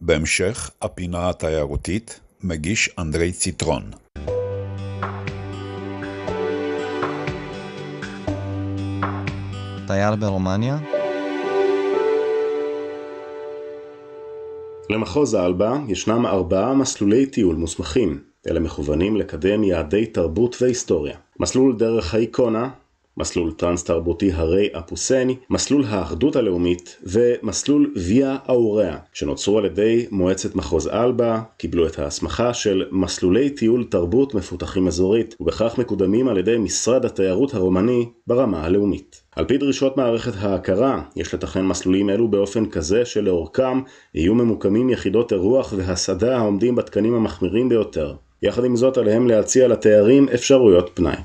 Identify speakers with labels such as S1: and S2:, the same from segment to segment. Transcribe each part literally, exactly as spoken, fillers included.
S1: בהמשך, הפינה התיירותית, מגיש אנדרי ציטרון.
S2: תייר ברומניה?
S3: למחוז אלבה ישנם ארבעה מסלולי טיול מוסמכים. אלה מכוונים לקדם יעדי תרבות והיסטוריה. מסלול דרך האיקונה, מסלול טרנס-תרבותי הרי אפוסני, מסלול האחדות הלאומית ומסלול ויה אאוריה, שנוצרו על ידי מועצת מחוז אלבה, קיבלו את ההסמכה של מסלולי טיול תרבות מפותחים אזורית, ובכך מקודמים על ידי משרד התיירות הרומני ברמה הלאומית. על פי דרישות מערכת ההכרה, יש לתכנן מסלולים אלו באופן כזה שלאורכם יהיו ממוקמים יחידות אירוח והסעדה העומדים בתקנים המחמירים ביותר. יחד עם זאת עליהם להציע לתיירים אפשרויות פנאי.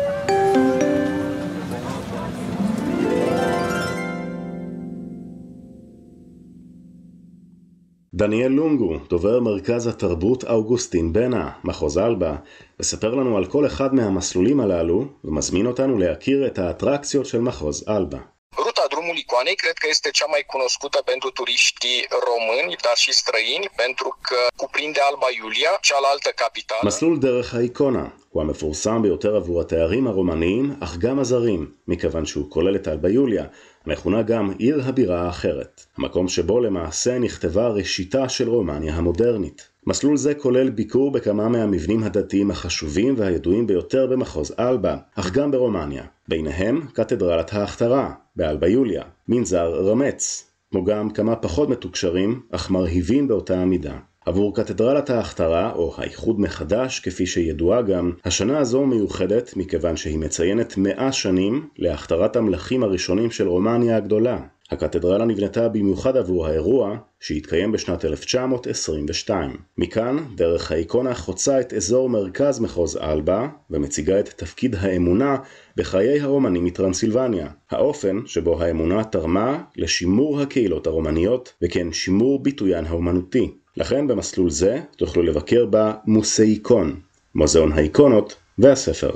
S3: דניאל לונגו, דובר מרכז התרבות אוגוסטין בנה, מחוז אלבה, מספר לנו על כל אחד מהמסלולים הללו ומזמין אותנו להכיר את האטרקציות של מחוז אלבה.
S4: Ruta drumului Icoanei cred că este cea mai cunoscută pentru turiștii români, dar și străini, pentru că cuprinde Alba Iulia, cealaltă capitală.
S3: מסלול דרך האיקונה הוא המפורסם ביותר עבור התיירים הרומניים, אך גם הזרים, מכיוון שהוא כולל את אלבה יוליה, המכונה גם עיר הבירה האחרת, המקום שבו למעשה נכתבה ראשיתה של רומניה המודרנית. מסלול זה כולל ביקור בכמה מהמבנים הדתיים החשובים והידועים ביותר במחוז אלבה, אך גם ברומניה, ביניהם קתדרלת ההכתרה באלבה יוליה, מנזר רמץ, כמו גם כמה פחות מתוקשרים, אך מרהיבים באותה המידה. עבור קתדרלת ההכתרה, או האיחוד מחדש כפי שידועה גם, השנה הזו מיוחדת מכיוון שהיא מציינת מאה שנים להכתרת המלכים הראשונים של רומניה הגדולה. הקתדרלה נבנתה במיוחד עבור האירוע שהתקיים בשנת אלף תשע מאות עשרים ושתיים. מכאן, דרך האיקונה חוצה את אזור מרכז מחוז אלבה ומציגה את תפקיד האמונה בחיי הרומנים מטרנסילבניה, האופן שבו האמונה תרמה לשימור הקהילות הרומניות וכן שימור ביטוין האומנותי. לכן במסלול זה תוכלו לבקר במוסאיקון, מוזיאון האיקונות והספר.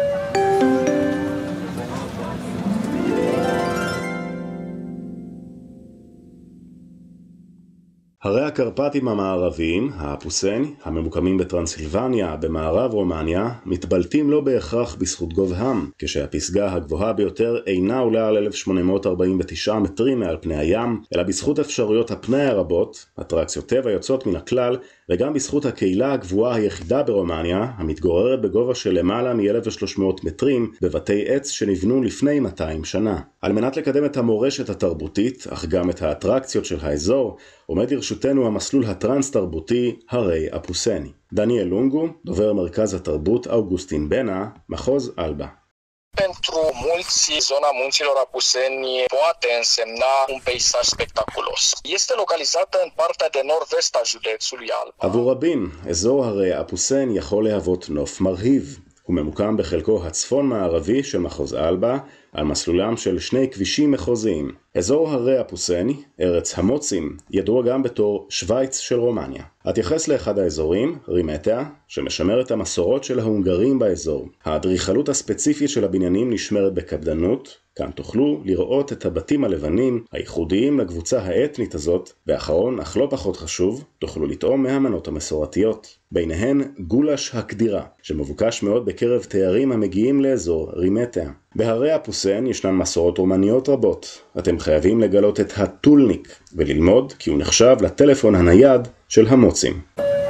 S3: הרי הקרפטים המערביים, האפוסני, הממוקמים בטרנסילבניה, במערב רומניה, מתבלטים לא בהכרח בזכות גובהם, כשהפסגה הגבוהה ביותר אינה עולה על אלף שמונה מאות ארבעים ותשעה מטרים מעל פני הים, אלא בזכות אפשרויות הפנאי הרבות, אטרקציות טבע יוצאות מן הכלל, וגם בזכות הקהילה הגבוהה היחידה ברומניה, המתגוררת בגובה של למעלה מ-אלף ושלוש מאות מטרים, בבתי עץ שנבנו לפני מאתיים שנה. על מנת לקדם את המורשת התרבותית, אך גם את האטרקציות של האזור, עומד לרשותנו המסלול הטרנס-תרבותי הרי אפוסני. דניאל לונגו, דובר מרכז התרבות אוגוסטין בנה, מחוז אלבה.
S4: Pentru mulți, zona munților Apuseni poate însemna un peisaj spectaculos. Este localizată în partea de nord-vest a județului Alba.
S3: עבור רבים, אזור הרי אפוסני יכול להוות נוף מרהיב. הוא ממוקם בחלקו הצפון מערבי של מחוז אלבה, על מסלולם של שני כבישים מחוזיים. אזור הרי אפוסני, ארץ המוצים, ידוע גם בתור שוויץ של רומניה. אתייחס לאחד האזורים, רימטה, שמשמר את המסורות של ההונגרים באזור. האדריכלות הספציפית של הבניינים נשמרת בקפדנות, כאן תוכלו לראות את הבתים הלבנים הייחודיים לקבוצה האתנית הזאת, ואחרון, אך לא פחות חשוב, תוכלו לטעום מהמנות המסורתיות. ביניהן גולש הקדירה, שמבוקש מאוד בקרב תיירים המגיעים לאזור רימטה. בהרי אפוסן ישנן מסורות רומניות רבות. אתם חייבים לגלות את הטולניק וללמוד כי הוא נחשב לטלפון הנייד של המוצים.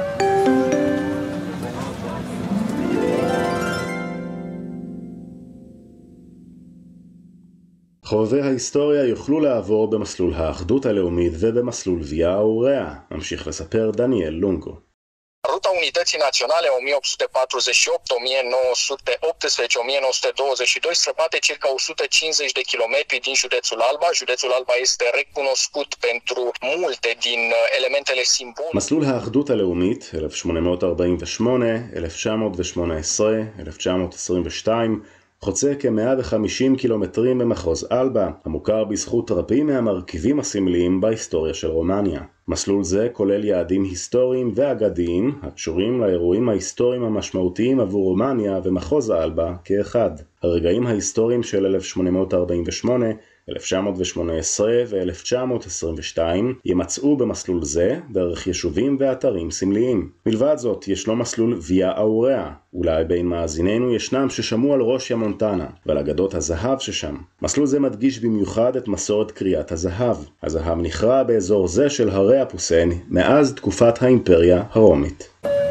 S3: חובבי ההיסטוריה יוכלו לעבור במסלול האחדות הלאומית ובמסלול ויה אאוריה, ממשיך לספר דניאל לונגו.
S4: Ruta Unității Naționale o mie opt sute patruzeci și opt - o mie nouă sute optsprezece - o mie nouă sute douăzeci și doi străbate circa o sută cincizeci de kilometri din județul Alba. Județul Alba este recunoscut pentru multe din elementele simbolice.
S3: מסלול האחדות הלאומית אלף שמונה מאות ארבעים ושמונה, אלף תשע מאות ושמונה עשרה, אלף תשע מאות עשרים ושתיים, חוצה כ-מאה וחמישים קילומטרים במחוז אלבה, המוכר בזכות רבים מהמרכיבים הסמליים בהיסטוריה של רומניה. מסלול זה כולל יעדים היסטוריים ואגדיים הקשורים לאירועים ההיסטוריים המשמעותיים עבור רומניה ומחוז אלבה כאחד. הרגעים ההיסטוריים של אלף שמונה מאות ארבעים ושמונה אלף תשע מאות שמונה עשרה ו-אלף תשע מאות עשרים ושתיים יימצאו במסלול זה דרך יישובים ואתרים סמליים. מלבד זאת, ישנו מסלול ויה אאוריה. אולי בין מאזיננו ישנם ששמעו על ראש מונטנה ועל אגדות הזהב ששם. מסלול זה מדגיש במיוחד את מסורת קריאת הזהב. הזהב נכרה באזור זה של הרי הפוסן מאז תקופת האימפריה הרומית.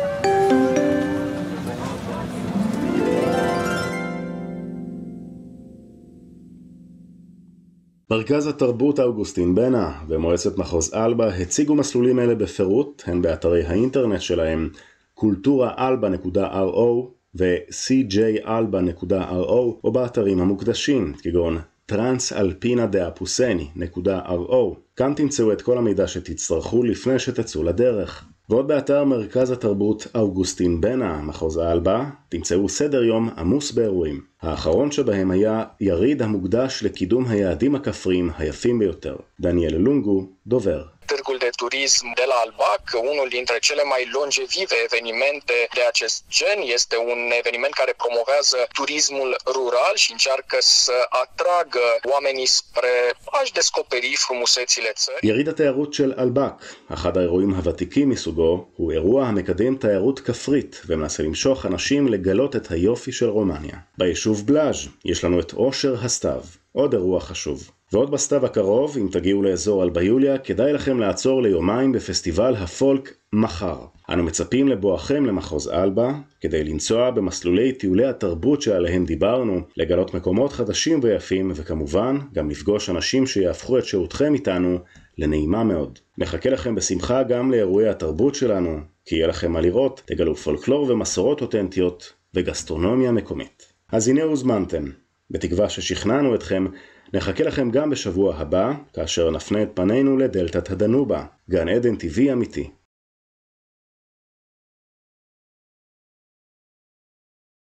S3: מרכז התרבות אוגוסטין בנה ומועצת מחוז אלבה הציגו מסלולים אלה בפירוט, הן באתרי האינטרנט שלהם קולטורה אלבה נקודה אר או ו-סי ג'יי אלבה נקודה אר או או באתרים המוקדשים, כגון טרנס אלפינה דה אפוסני נקודה אר או. כאן תמצאו את כל המידע שתצטרכו לפני שתצאו לדרך. ועוד באתר מרכז התרבות אוגוסטין בנה, מחוז אלבה, תמצאו סדר יום עמוס באירועים. האחרון שבהם היה יריד המוקדש לקידום היעדים הכפריים היפים ביותר. דניאל לונגו, דובר.
S4: Târgul de turism de la Albac, unul dintre cele mai longevive evenimente de acest gen, este un eveniment care promovează turismul rural și încearcă să atragă oamenii spre a-și descoperi frumusețile țării.
S3: יריד התיירות של אלבק, אחד האירועים הוותיקים מסוגו, הוא אירוע המקדם תיירות כפרית ומנסה למשוך אנשים לגלות את היופי של רומניה. ביישוב בלאז' יש לנו את אושר הסתיו, עוד אירוע חשוב. ועוד בסתיו הקרוב, אם תגיעו לאזור אלבה יוליה, כדאי לכם לעצור ליומיים בפסטיבל הפולק מחר. אנו מצפים לבואכם למחוז אלבה, כדי לנסוע במסלולי טיולי התרבות שעליהם דיברנו, לגלות מקומות חדשים ויפים, וכמובן גם לפגוש אנשים שיהפכו את שהותכם איתנו לנעימה מאוד. נחכה לכם בשמחה גם לאירועי התרבות שלנו, כי יהיה לכם מה לראות, תגלו פולקלור ומסורות אותנטיות וגסטרונומיה מקומית. אז הנה הוזמנתם. בתקווה ששכנענו אתכם, נחכה לכם גם בשבוע הבא, כאשר נפנה את פנינו לדלתת הדנובה, גן עדן טבעי אמיתי.